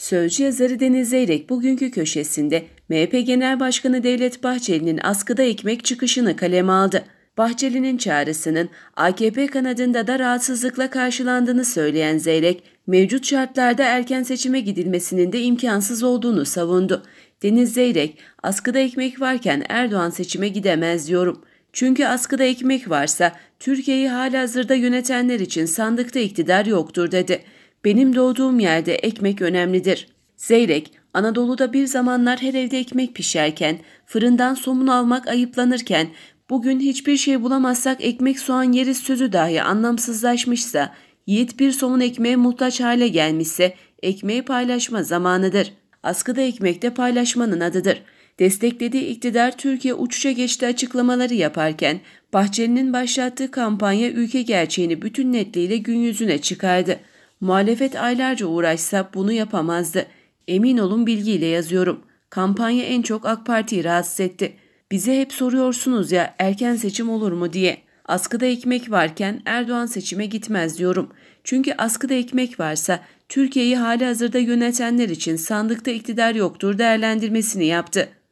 Sözcü yazarı Deniz Zeyrek bugünkü köşesinde MHP Genel Başkanı Devlet Bahçeli'nin askıda ekmek çıkışını kaleme aldı. Bahçeli'nin çağrısının AKP kanadında da rahatsızlıkla karşılandığını söyleyen Zeyrek, mevcut şartlarda erken seçime gidilmesinin de imkansız olduğunu savundu. Deniz Zeyrek, askıda ekmek varken Erdoğan seçime gidemez diyorum. Çünkü askıda ekmek varsa Türkiye'yi halihazırda yönetenler için sandıkta iktidar yoktur dedi. Benim doğduğum yerde ekmek önemlidir. Zeyrek, Anadolu'da bir zamanlar her evde ekmek pişerken, fırından somun almak ayıplanırken, bugün hiçbir şey bulamazsak ekmek soğan yeriz sözü dahi anlamsızlaşmışsa, yiğit bir somun ekmeğe muhtaç hale gelmişse, ekmeği paylaşma zamanıdır. Askıda ekmek de paylaşmanın adıdır. Desteklediği iktidar Türkiye uçuşa geçti açıklamaları yaparken, Bahçeli'nin başlattığı kampanya ülke gerçeğini bütün netliğiyle gün yüzüne çıkardı. Muhalefet aylarca uğraşsa bunu yapamazdı. Emin olun bilgiyle yazıyorum. Kampanya en çok AK Parti'yi rahatsız etti. Bize hep soruyorsunuz ya erken seçim olur mu diye. Askıda ekmek varken Erdoğan seçime gitmez diyorum. Çünkü askıda ekmek varsa Türkiye'yi halihazırda yönetenler için sandıkta iktidar yoktur değerlendirmesini yaptı.